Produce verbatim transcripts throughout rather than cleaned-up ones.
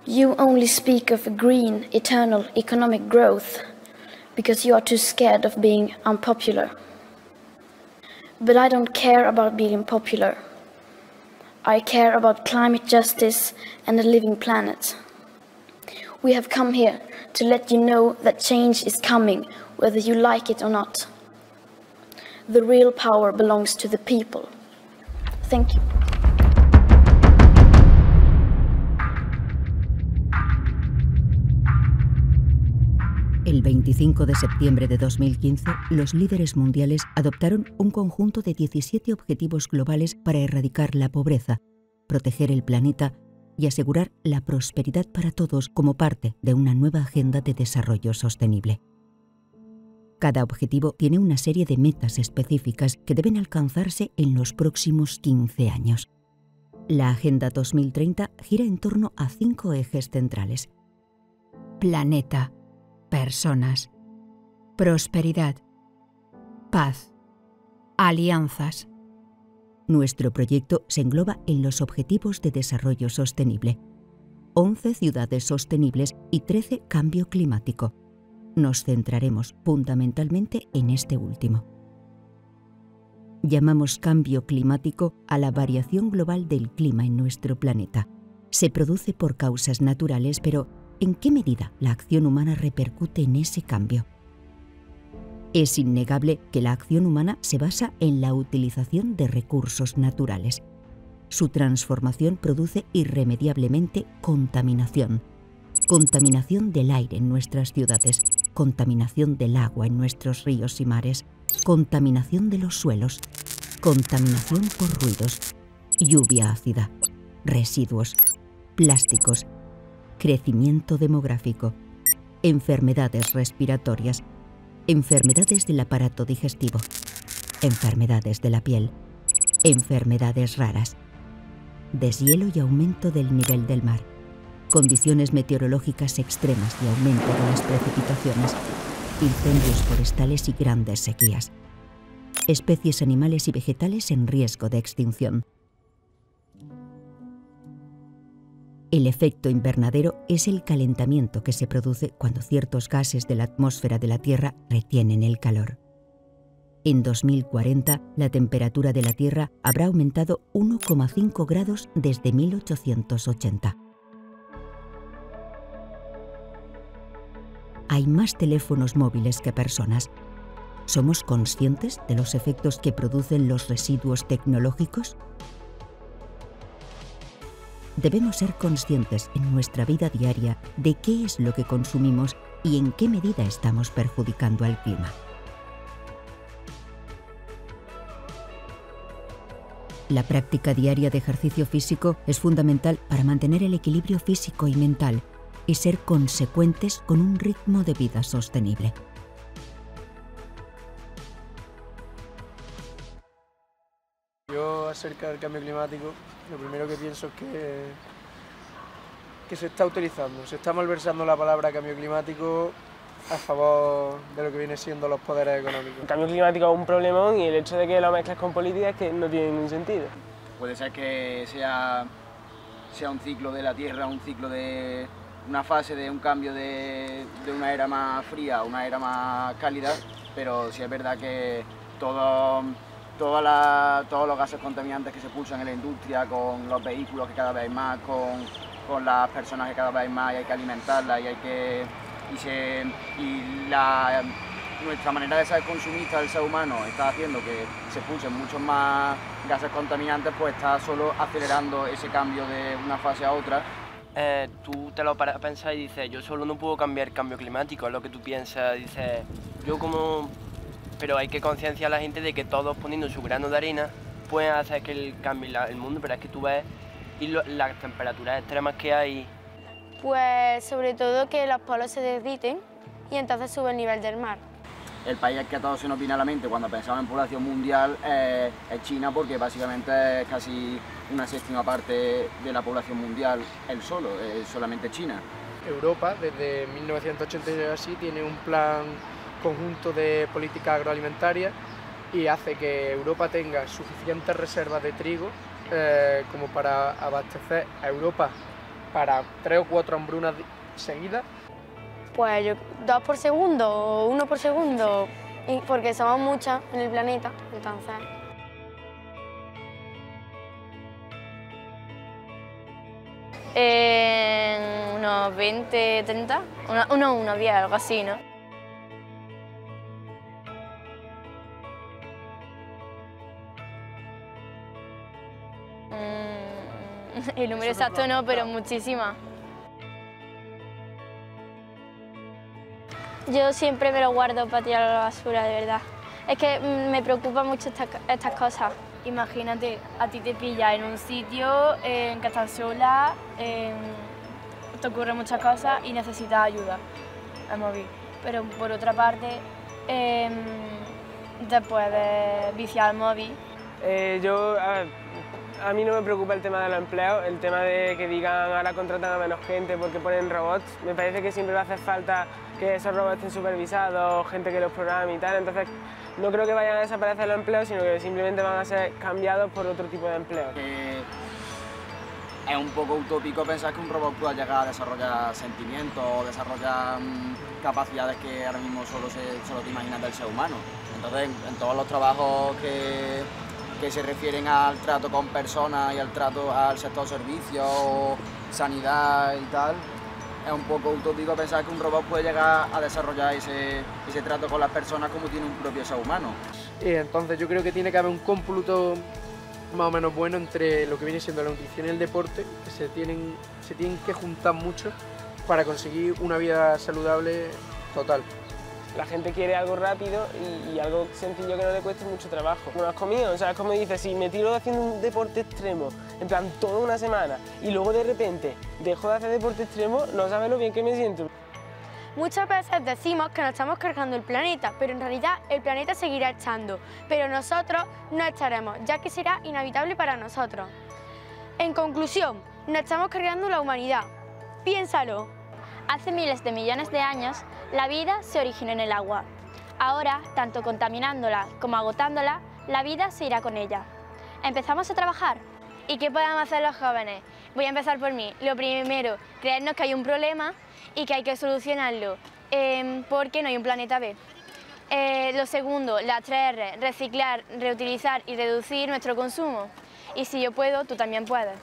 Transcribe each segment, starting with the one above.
You only speak of green, eternal economic growth because you are too scared of being unpopular. But I don't care about being popular. I care about climate justice and a living planet. We have come here to let you know that change is coming, whether you like it or not. The real power belongs to the people. Thank you. El veinticinco de septiembre de dos mil quince, los líderes mundiales adoptaron un conjunto de diecisiete objetivos globales para erradicar la pobreza, proteger el planeta y asegurar la prosperidad para todos como parte de una nueva agenda de desarrollo sostenible. Cada objetivo tiene una serie de metas específicas que deben alcanzarse en los próximos quince años. La Agenda dos mil treinta gira en torno a cinco ejes centrales: planeta, personas, prosperidad, paz, alianzas. Nuestro proyecto se engloba en los Objetivos de Desarrollo Sostenible, once ciudades sostenibles y trece cambio climático. Nos centraremos fundamentalmente en este último. Llamamos cambio climático a la variación global del clima en nuestro planeta. Se produce por causas naturales, pero ¿en qué medida la acción humana repercute en ese cambio? Es innegable que la acción humana se basa en la utilización de recursos naturales. Su transformación produce irremediablemente contaminación. Contaminación del aire en nuestras ciudades, contaminación del agua en nuestros ríos y mares, contaminación de los suelos, contaminación por ruidos, lluvia ácida, residuos, plásticos, crecimiento demográfico, enfermedades respiratorias, enfermedades del aparato digestivo, enfermedades de la piel, enfermedades raras, deshielo y aumento del nivel del mar, condiciones meteorológicas extremas y aumento de las precipitaciones, incendios forestales y grandes sequías, especies animales y vegetales en riesgo de extinción. El efecto invernadero es el calentamiento que se produce cuando ciertos gases de la atmósfera de la Tierra retienen el calor. En dos mil cuarenta, la temperatura de la Tierra habrá aumentado uno coma cinco grados desde mil ochocientos ochenta. Hay más teléfonos móviles que personas. ¿Somos conscientes de los efectos que producen los residuos tecnológicos? Debemos ser conscientes en nuestra vida diaria de qué es lo que consumimos y en qué medida estamos perjudicando al clima. La práctica diaria de ejercicio físico es fundamental para mantener el equilibrio físico y mental y ser consecuentes con un ritmo de vida sostenible. Yo, acerca del cambio climático, lo primero que pienso es que, que se está utilizando, se está malversando la palabra cambio climático a favor de lo que viene siendo los poderes económicos. El cambio climático es un problemón y el hecho de que lo mezcles con política es que no tiene ningún sentido. Puede ser que sea, sea un ciclo de la Tierra, un ciclo de una fase de un cambio de, de una era más fría a una era más cálida, pero sí es verdad que todo... Toda la, todos los gases contaminantes que se pulsan en la industria, con los vehículos que cada vez hay más, con, con las personas que cada vez hay más y hay que alimentarlas y hay que... Y, se, y la, nuestra manera de ser consumista del ser humano está haciendo que se pulsen muchos más gases contaminantes, pues está solo acelerando ese cambio de una fase a otra. Eh, tú te lo paras a pensar y dices, yo solo no puedo cambiar el cambio climático, es lo que tú piensas, dices, yo como... Pero hay que concienciar a la gente de que todos poniendo su grano de arena pueden hacer que el cambie la, el mundo, pero es que tú ves y lo, las temperaturas extremas que hay. Pues sobre todo que los polos se derriten y entonces sube el nivel del mar. El país que a todos se nos viene a la mente cuando pensamos en población mundial eh, es China, porque básicamente es casi una séptima parte de la población mundial él solo, es solamente China. Europa, desde mil novecientos ochenta y así, tiene un plan conjunto de política agroalimentaria y hace que Europa tenga suficientes reservas de trigo eh, como para abastecer a Europa para tres o cuatro hambrunas seguidas? Pues yo, dos por segundo o uno por segundo, y porque somos muchas en el planeta, entonces... En unos veinte, treinta, unos uno, uno, diez, algo así, ¿no? Mm, el número exacto no, pero muchísimas. Yo siempre me lo guardo para tirar a la basura, de verdad. Es que me preocupan mucho estas, estas cosas. Imagínate, a ti te pilla en un sitio en que estás sola, en, te ocurren muchas cosas y necesitas ayuda al móvil. Pero por otra parte, eh, te puedes viciar al móvil. Eh, yo, a, ver, a mí no me preocupa el tema de los empleos, el tema de que digan ahora contratan a menos gente porque ponen robots. Me parece que siempre va a hacer falta que esos robots estén supervisados, gente que los programe y tal, entonces no creo que vayan a desaparecer los empleos, sino que simplemente van a ser cambiados por otro tipo de empleo. Eh, es un poco utópico pensar que un robot pueda llegar a desarrollar sentimientos o desarrollar um, capacidades que ahora mismo solo, se, solo te imaginas del ser humano. Entonces, en todos los trabajos que, que se refieren al trato con personas y al trato al sector servicios, sanidad y tal, es un poco utópico pensar que un robot puede llegar a desarrollar ese, ese trato con las personas como tiene un propio ser humano. Y entonces yo creo que tiene que haber un cómputo más o menos bueno entre lo que viene siendo la nutrición y el deporte, que se tienen, se tienen que juntar mucho para conseguir una vida saludable total. La gente quiere algo rápido y, y algo sencillo que no le cueste mucho trabajo. Como lo has comido, o sea, es como dices, si me tiro haciendo un deporte extremo, en plan toda una semana, y luego de repente dejo de hacer deporte extremo, no sabes lo bien que me siento. Muchas veces decimos que nos estamos cargando el planeta, pero en realidad el planeta seguirá echando, pero nosotros no echaremos, ya que será inevitable para nosotros. En conclusión, nos estamos cargando la humanidad. Piénsalo. Hace miles de millones de años, la vida se originó en el agua. Ahora, tanto contaminándola como agotándola, la vida se irá con ella. ¿Empezamos a trabajar? ¿Y qué podemos hacer los jóvenes? Voy a empezar por mí. Lo primero, creernos que hay un problema y que hay que solucionarlo, eh, porque no hay un planeta B. Eh, lo segundo, las tres erre, reciclar, reutilizar y reducir nuestro consumo. Y si yo puedo, tú también puedes.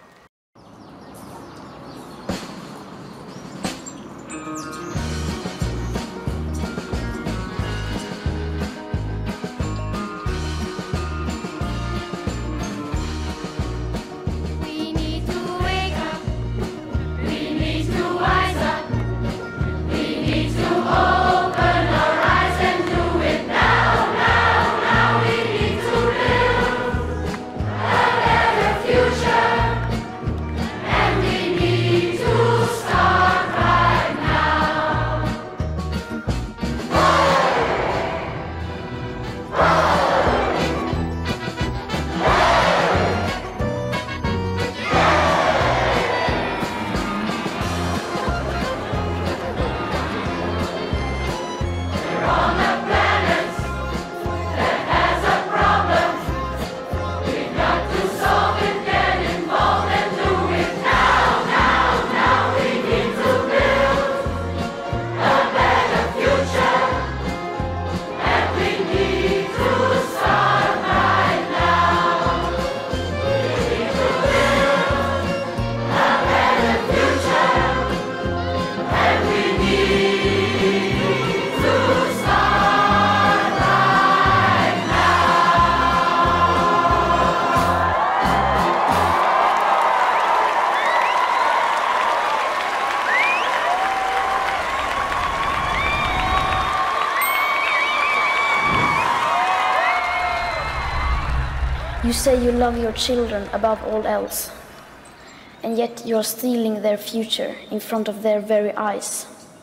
You say you love your children above all else, and yet you're stealing their future in front of their very eyes.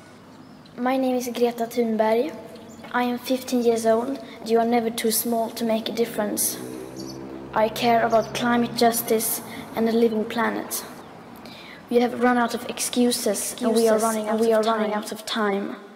My name is Greta Thunberg. I am fifteen years old. You are never too small to make a difference. I care about climate justice and a living planet. We have run out of excuses, excuses and we are running out, and we are running out of time.